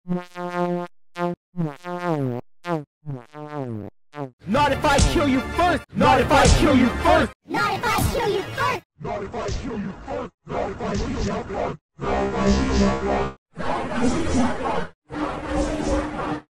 Not if I kill you first! Not if I kill you first! Not if I kill you first! Not if I kill you first! Not if I kill you first! Not if I kill you first!